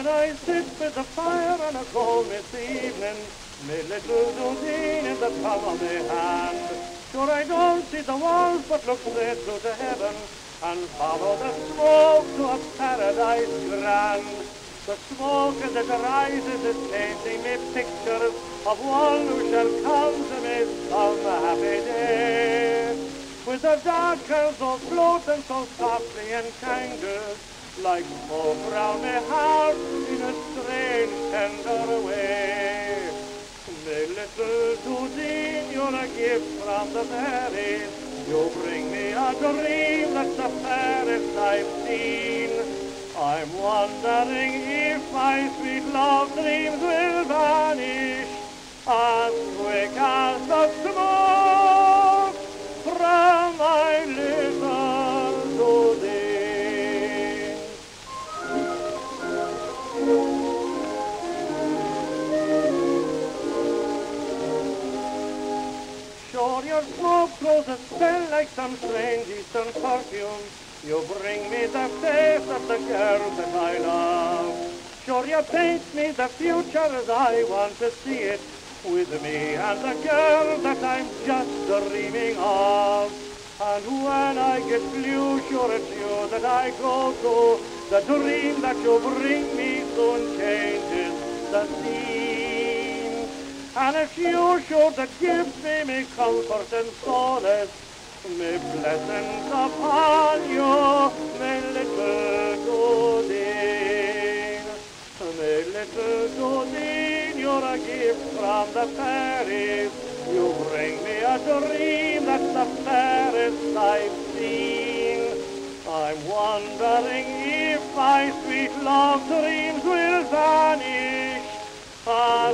When I sit by the fire on a cold misty evening, me little Dudeen in the palm of my hand, sure I don't see the walls but look straight through to heaven and follow the smoke to a paradise grand. The smoke as it rises is painting me pictures of one who shall come to me some happy day. With the dark clouds all floating so softly and kindly, like smoke round my heart in a strange tender way. My little Dudeen, you're a gift from the fairies. You bring me a dream that's the fairest I've seen. I'm wondering if my sweet love dreams will vanish as quick as the smoke from my little Dudeen. Sure, your smoke throws a spell like some strange eastern perfume. You bring me the face of the girl that I love. Sure, you paint me the future as I want to see it, with me and the girl that I'm just dreaming of. And when I get blue, sure it's you that I go to. The dream that you bring me soon changes the scene. And if you should give me comfort and solace, may blessings upon you, my little Dudeen. My little Dudeen, you're a gift from the fairies. You bring me a dream that's the fairest I've seen. I'm wondering if my sweet love dreams will vanish